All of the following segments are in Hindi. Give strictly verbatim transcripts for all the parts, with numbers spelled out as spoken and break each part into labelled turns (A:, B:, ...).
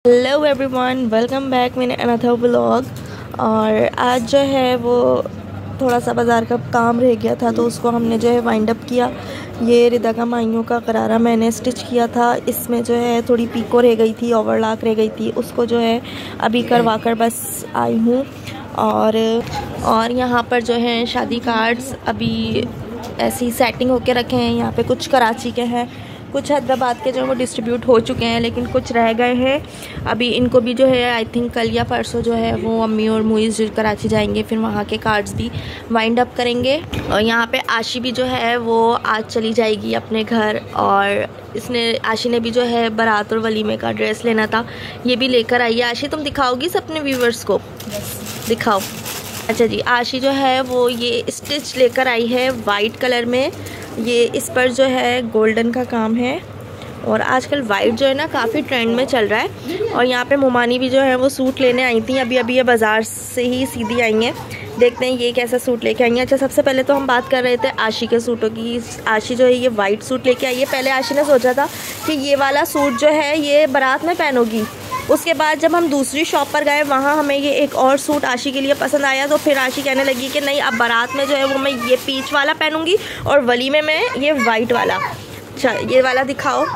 A: हेलो एवरीवन, वेलकम बैक मेरे अनदर व्लॉग। और आज जो है वो थोड़ा सा बाज़ार का काम रह गया था तो उसको हमने जो है वाइंड अप किया। ये रिदा का माइयों का करारा मैंने स्टिच किया था। इसमें जो है थोड़ी पीको रह गई थी, ओवरलॉक रह गई थी, उसको जो है अभी करवा कर बस आई हूँ। और और यहाँ पर जो है शादी कार्ड्स अभी ऐसी सेटिंग होके रखे हैं। यहाँ पे कुछ कराची के हैं, कुछ हैदराबाद के जो है वो डिस्ट्रीब्यूट हो चुके हैं, लेकिन कुछ रह गए हैं अभी। इनको भी जो है आई थिंक कल या परसों जो है वो अम्मी और मुइज़ जो कराची जाएंगे, फिर वहाँ के कार्ड्स भी वाइंड अप करेंगे। और यहाँ पे आशी भी जो है वो आज चली जाएगी अपने घर। और इसने आशी ने भी जो है बारात और वलीमे का ड्रेस लेना था, ये भी लेकर आई है। आशी, तुम दिखाओगी सब अपने व्यूवर्स को? दिखाओ। अच्छा जी, आशी जो है वो ये स्टिच लेकर आई है वाइट कलर में। ये इस पर जो है गोल्डन का काम है और आजकल वाइट जो है ना काफ़ी ट्रेंड में चल रहा है। और यहाँ पे मुमानी भी जो है वो सूट लेने आई थी, अभी अभी ये बाज़ार से ही सीधी आई हैं। देखते हैं ये कैसा सूट लेके आई हैं। अच्छा, सबसे पहले तो हम बात कर रहे थे आशी के सूटों की। आशी जो है ये वाइट सूट लेके आई है। पहले आशी ने सोचा था कि ये वाला सूट जो है ये बारात में पहनोगी। उसके बाद जब हम दूसरी शॉप पर गए वहाँ हमें ये एक और सूट आशी के लिए पसंद आया, तो फिर आशी कहने लगी कि नहीं, अब बारात में जो है वो मैं ये पीच वाला पहनूंगी और वलीमे में ये वाइट वाला। अच्छा, ये वाला दिखाओ।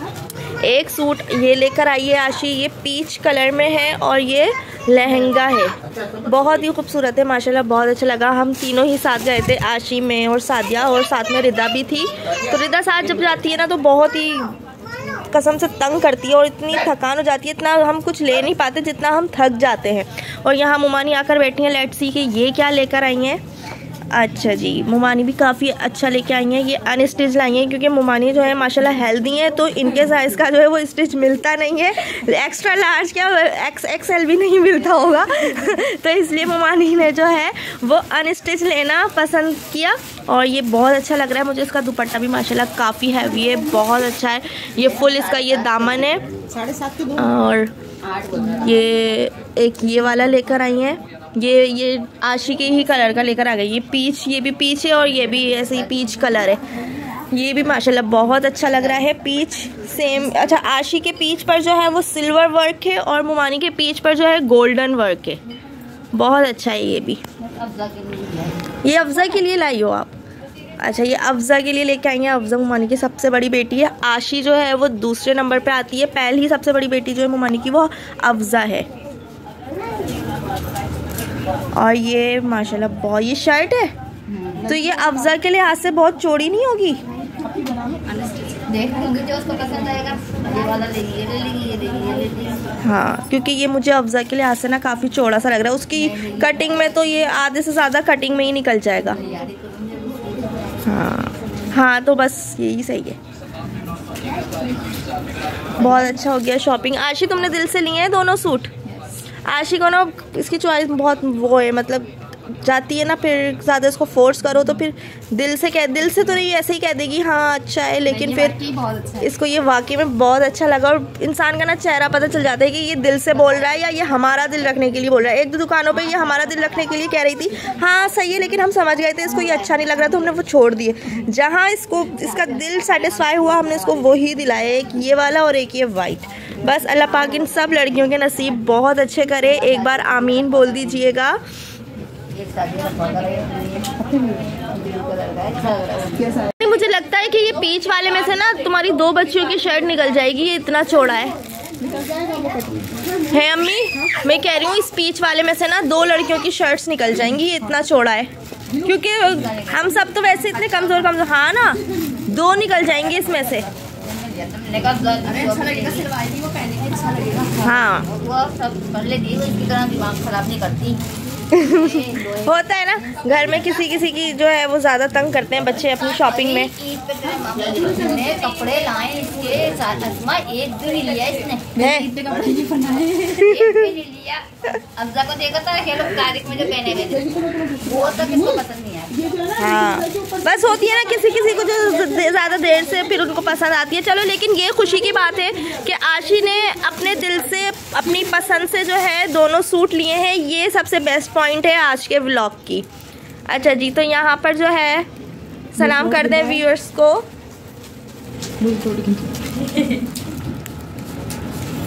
A: एक सूट ये लेकर आई है आशी, ये पीच कलर में है और ये लहंगा है। बहुत ही खूबसूरत है माशाल्लाह, बहुत अच्छा लगा। हम तीनों ही साथ गए थे, आशी में और सादिया, और साथ में रिदा भी थी। तो रिदा साथ जब जाती है ना तो बहुत ही कसम से तंग करती है और इतनी थकान हो जाती है, इतना हम कुछ ले नहीं पाते जितना हम थक जाते हैं। और यहाँ मुमानी आकर बैठी हैं। लेट्स सी कि ये क्या लेकर आई हैं। अच्छा जी, मुमानी भी काफ़ी अच्छा लेके आई हैं। ये अनस्टिच लाई हैं क्योंकि मुमानी जो है माशाल्लाह हेल्दी है, तो इनके साइज़ का जो है वो स्टिच मिलता नहीं है। एक्स्ट्रा लार्ज क्या एक्स एक्सएल भी नहीं मिलता होगा तो इसलिए मुमानी ने जो है वो अनस्टिच लेना पसंद किया। और ये बहुत अच्छा लग रहा है मुझे। इसका दुपट्टा भी माशाल्लाह काफ़ी हैवी है, बहुत अच्छा है। ये फुल इसका ये दामन है। और ये एक ये वाला लेकर आई हैं। ये ये आशी के ही कलर का लेकर आ गई। ये पीच, ये भी पीच है और ये भी ऐसे ही पीच कलर है। ये भी माशाल्लाह बहुत अच्छा लग रहा है, पीच सेम। अच्छा, आशी के पीच पर जो है वो सिल्वर वर्क है और मुमानी के पीच पर जो है गोल्डन वर्क है। बहुत अच्छा है। ये भी ये अफजा के लिए लाई हो आप? अच्छा, ये अफजा के लिए लेके आई हैं। अफजा मुमानी की सबसे बड़ी बेटी है। आशी जो है वो दूसरे नंबर पे आती है। पहली सबसे बड़ी बेटी जो है मुमानी की वो अफजा है। और ये माशाल्लाह बहुत, ये शर्ट है तो ये अफजा के लिए हाथ से बहुत चौड़ी नहीं होगी? जो उसको पसंद आएगा ये वाला लेगी, ये ले लेगी, ये लेगी, ये लेगी। हाँ, क्योंकि ये मुझे अफजा के लिए हाथ से ना काफ़ी चौड़ा सा लग रहा है। उसकी कटिंग में तो ये आधे से ज़्यादा कटिंग में ही निकल जाएगा। हाँ हाँ, तो बस यही सही है। बहुत अच्छा हो गया शॉपिंग। आशी, तुमने दिल से लिए हैं दोनों सूट? आशी को ना इसकी चॉइस बहुत वो है, मतलब जाती है ना, फिर ज़्यादा इसको फोर्स करो तो फिर दिल से कह दिल से तो नहीं, ऐसे ही कह देगी हाँ अच्छा है, लेकिन फिर अच्छा है। इसको ये वाकई में बहुत अच्छा लगा। और इंसान का ना चेहरा पता चल जाता है कि ये दिल से बोल रहा है या ये हमारा दिल रखने के लिए बोल रहा है। एक दो दुकानों पे ये हमारा दिल रखने के लिए कह रही थी हाँ सही है, लेकिन हम समझ गए थे इसको ये अच्छा नहीं लग रहा तो हमने वो छोड़ दिए। जहाँ इसको इसका दिल सेटिस्फाई हुआ हमने इसको वही दिलाया, एक ये वाला और एक ये वाइट। बस अल्लाह पाक इन सब लड़कियों के नसीब बहुत अच्छे करे। एक बार आमीन बोल दीजिएगा। मुझे लगता है कि ये पीच वाले में से ना तुम्हारी दो बच्चियों की शर्ट निकल जाएगी, ये इतना चौड़ा है। है अम्मी, मैं कह रही हूँ इस पीच वाले में से ना दो लड़कियों की शर्ट्स निकल जाएंगी, ये इतना चौड़ा है। क्योंकि हम सब तो वैसे इतने कमजोर कमजोर, हाँ ना, दो निकल जाएंगे इसमें से। हाँ, दिमाग खराब नहीं करती होता है ना, घर में किसी किसी की जो है वो ज्यादा तंग करते हैं बच्चे अपनी शॉपिंग में। कपड़े लाए इसके साथ, एक भी नहीं लिया इसने, लिया अफजा को देखा था खेलो तारीख में जो पहने गए थे वो तो किसको पसंद नहीं आया। हाँ, बस होती है ना किसी किसी को जो ज्यादा देर से फिर उनको पसंद आती है। चलो, लेकिन ये खुशी की बात है कि आशी ने अपने दिल से अपनी पसंद से जो है दोनों सूट लिए हैं। ये सबसे बेस्ट पॉइंट है आज के व्लॉग की। अच्छा जी, तो यहाँ पर जो है सलाम कर दें व्यूअर्स को।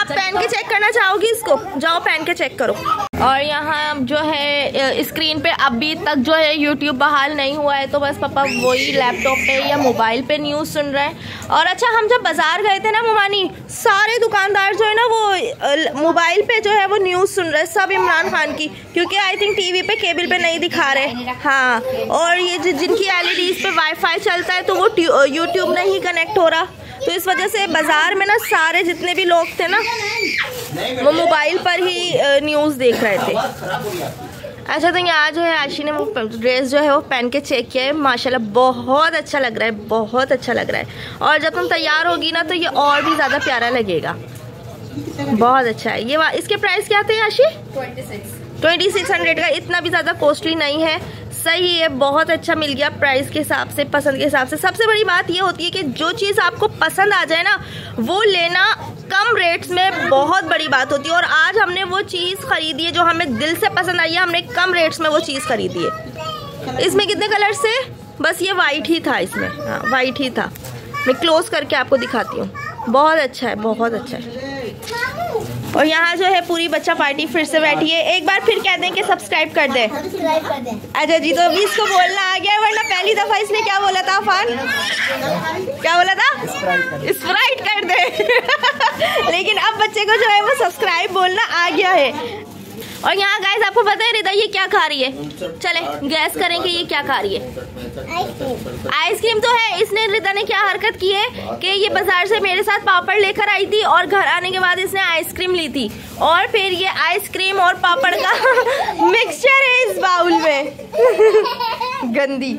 A: आप पहन के चेक करना चाहोगी इसको? जाओ पहन के चेक करो। और यहाँ जो है स्क्रीन पे अभी तक जो है यूट्यूब बहाल नहीं हुआ है, तो बस पापा वही लैपटॉप पे या मोबाइल पे न्यूज़ सुन रहे हैं। और अच्छा, हम जब बाजार गए थे ना ममानी, सारे दुकानदार जो है ना वो मोबाइल पे जो है वो न्यूज़ सुन रहे हैं, सब इमरान खान की, क्योंकि आई थिंक टीवी पे केबल पे नहीं दिखा रहे। हाँ, और ये जिनकी एल ई डीज़ पे वाईफाई चलता है तो वो यूट्यूब नहीं कनेक्ट हो रहा, तो इस वजह से बाज़ार में ना सारे जितने भी लोग थे ना वो मोबाइल पर ही न्यूज़ देख रहे थे। अच्छा, तो यहाँ जो है आशी ने वो ड्रेस जो है वो पहन के चेक किया है, माशाल्लाह बहुत अच्छा लग रहा है, बहुत अच्छा लग रहा है। और जब तुम तैयार होगी ना तो ये और भी ज़्यादा प्यारा लगेगा, बहुत अच्छा है। ये इसके प्राइस क्या थे आशी? ट्वेंटी सिक्स हंड्रेड का, इतना भी ज़्यादा कॉस्टली नहीं है, सही है, बहुत अच्छा मिल गया प्राइस के हिसाब से, पसंद के हिसाब से। सबसे बड़ी बात ये होती है कि जो चीज़ आपको पसंद आ जाए ना वो लेना कम रेट्स में बहुत बड़ी बात होती है। और आज हमने वो चीज़ खरीदी है जो हमें दिल से पसंद आई है, हमने कम रेट्स में वो चीज़ खरीदी है। इसमें कितने कलर्स थे? बस ये वाइट ही था इसमें, हाँ वाइट ही था। मैं क्लोज करके आपको दिखाती हूँ, बहुत अच्छा है, बहुत अच्छा है। और यहाँ जो है पूरी बच्चा पार्टी फिर से बैठी है। एक बार फिर कह दें कि सब्सक्राइब कर दें। अच्छा जी, तो अभी इसको बोलना आ गया, वरना पहली दफा इसने क्या बोला था अफान? क्या बोला था? स्प्राइट कर दे। लेकिन अब बच्चे को जो है वो सब्सक्राइब बोलना आ गया है। और यहाँ गाइस आपको पता है रिदा ये क्या खा रही है? चले गैस करें कि ये क्या खा रही है। आइसक्रीम तो है। इसने रिदा ने क्या हरकत की है कि ये बाजार से मेरे साथ पापड़ लेकर आई थी और घर आने के बाद इसने आइसक्रीम ली थी, और फिर ये आइसक्रीम और पापड़ का मिक्सचर है इस बाउल में। गंदी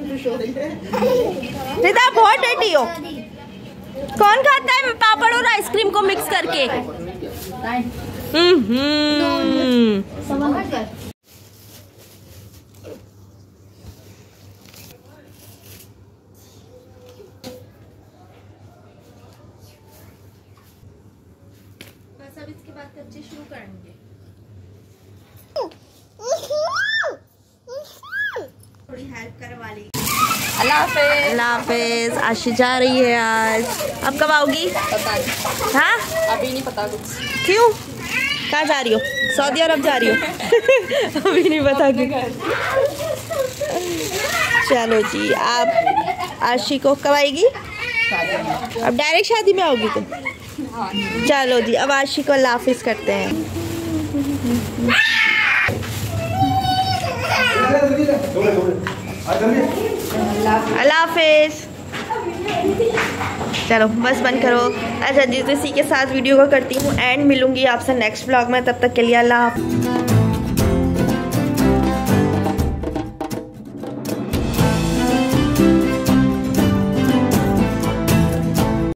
A: रिदा, बहुत डटी हो। कौन खाता है पापड़ और आइसक्रीम को मिक्स करके? हम्म बस अब इसके बाद कच्चे शुरू करेंगे। थोड़ी हेल्प करवा ली। अल्लाह हाफिज़। अल्लाह हाफिज़। आशी जा रही है आज। अब कब आओगी? पता नहीं। हाँ, अभी नहीं पता कुछ। क्यों? कहाँ जा रही हो? सऊदी अरब जा रही हो? अभी नहीं पता क्यों। चलो जी, आप आशी को कब आएगी? अब डायरेक्ट शादी में आओगी तुम? चलो जी, अब आशी को अल्लाह हाफिज़ करते हैं। अल्लाह हाफिज़। चलो बस बंद करो। अच्छा जी, तो इसी के साथ वीडियो को करती हूँ एंड, मिलूंगी आपसे नेक्स्ट व्लॉग में, तब तक के लिए अल्लाह हाफिज़।